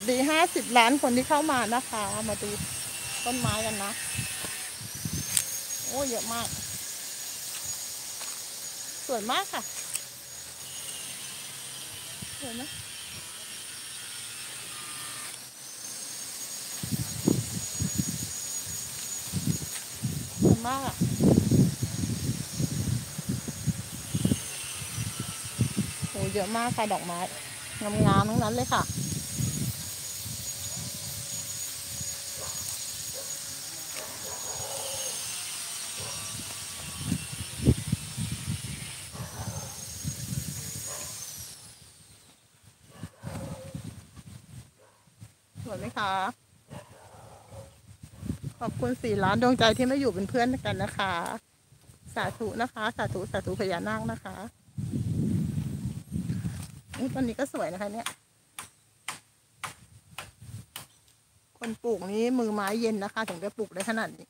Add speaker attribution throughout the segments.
Speaker 1: ดี50 ล้านคนที่เข้ามานะคะ มาดูต้นไม้กันนะ โอ้เยอะมากสวยมากค่ะสวยไหมสวยมากอ่ะโอ้เยอะมากค่ะดอกไม้งามๆทั้งนั้นเลยค่ะสวยไหมคะขอบคุณ4 ล้านดวงใจที่มาอยู่เป็นเพื่อนกันนะคะสาธุนะคะสาธุสาธุพญานาคนะคะต้นนี้ก็สวยนะคะเนี่ยคนปลูกนี้มือไม้เย็นนะคะถึงจะปลูกได้ขนาดนี้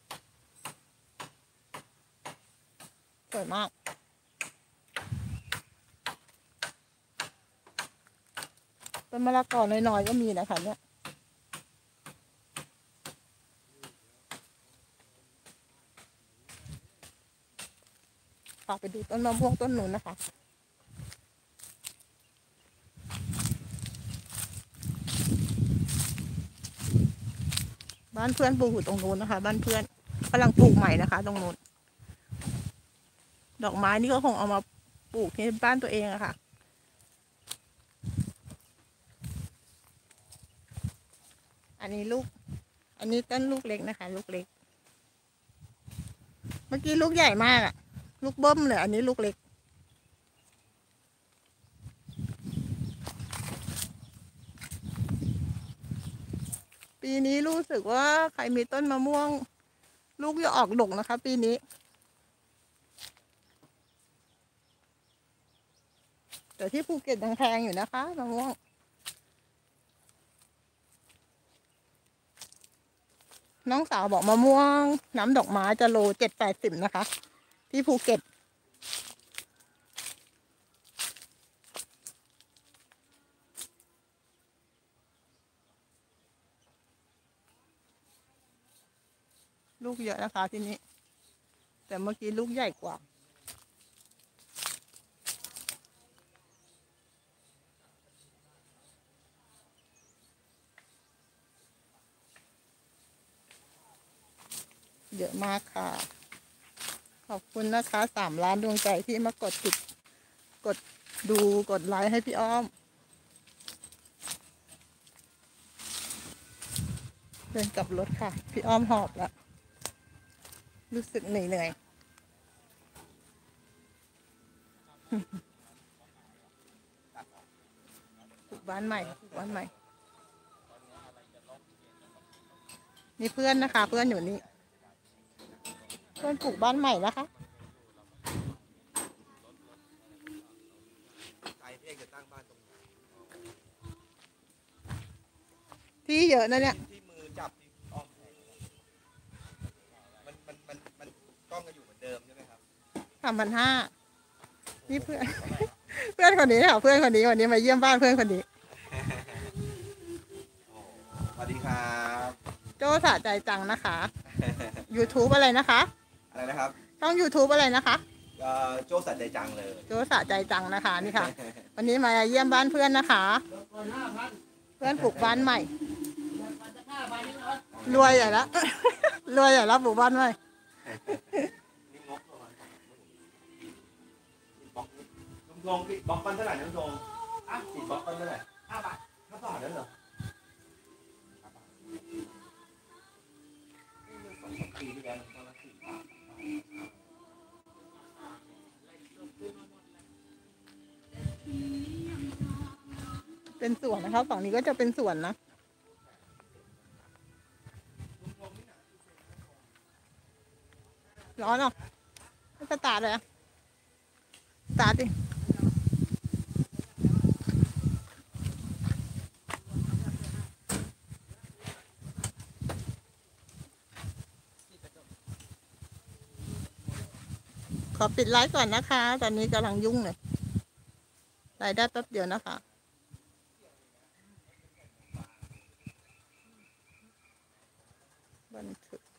Speaker 1: สวยมากต้นมะละกอน้อยๆก็มีนะคะเนี่ยฝากไปดูต้นมะม่วงต้นนู้นนะคะบ้านเพื่อนปลูกอยู่ตรงนู้นนะคะบ้านเพื่อนกำลังปลูกใหม่นะคะตรงนู้นดอกไม้นี่ก็คงเอามาปลูกที่บ้านตัวเองอะค่ะอันนี้ต้นลูกเล็กนะคะลูกเล็กเมื่อกี้ลูกใหญ่มากอะลูกเบิ้มเลยอันนี้ลูกเล็กปีนี้รู้สึกว่าใครมีต้นมะม่วงลูกจะออกดกนะคะปีนี้แต่ที่ภูเก็ตยังแพงอยู่นะคะมะม่วงน้องสาวบอกมะม่วงน้ำดอกไม้จะโล70-80นะคะที่ภูเก็ตลูกเยอะนะคะที่นี้แต่เมื่อกี้ลูกใหญ่กว่าเยอะมากค่ะขอบคุณนะคะ3 ล้านดวงใจที่มากดดูกดไลค์ให้พี่อ้อมเดินกลับรถค่ะพี่อ้อมหอบแล้วรู้สึกเหนื่อยปลูกบ้านใหม่มีเพื่อนนะคะเพื่อนอยู่นี่เพื่อนปลูกบ้านใหม่นะคะที่เยอะนะเนี่ย
Speaker 2: ที่มือจับที่อ้อมแขนมันกล้องก็อยู่เหมือนเดิมใช่ไหมครับ
Speaker 1: 3,500นี่เพื่อนเพื่อนคนนี้ค่ะเพื่อนคนนี้วันนี้มาเยี่ยมบ้านเพื่อนคนนี้
Speaker 2: สวัสดีครับ
Speaker 1: โจ้สะใจจังนะคะ YouTube อะไรนะคะ
Speaker 2: อะไรนะครับ
Speaker 1: ช่อง YouTube อะไรนะคะ
Speaker 2: โจ้สัตใจจังเลย
Speaker 1: โจ้สะใจจังนะคะนี่ค่ะวันนี้มาเยี่ยมบ้านเพื่อนนะคะเพื่อนปลูกบ้านใหม่รวยใหญ่แล้วรวยใหญ่แล้วปลูกบ้านใหม่
Speaker 2: ลงบล็อกกันเท่าไหร่น้องลงติดบล็อกกันเท่าไหร่5 บาทนั่นเหรอปีที่แล้วตอนละ4 บาท
Speaker 1: เป็นสวนนะคะฝั่งนี้ก็จะเป็นสวนนะร้อนอ่ะไม่สตาร์ทเลยสตาร์ทดิขอปิดไลฟ์ก่อนนะคะตอนนี้กำลังยุ่งเลยรายได้แป๊บเดียวนะคะบันทึก